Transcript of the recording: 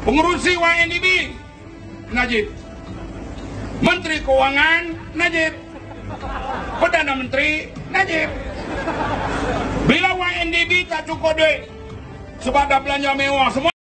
Pengurusi YNDB Najib, Menteri Keuangan Najib, Perdana Menteri Najib. Bila YNDB tak cukup duit sebab dah belanja mewah semua.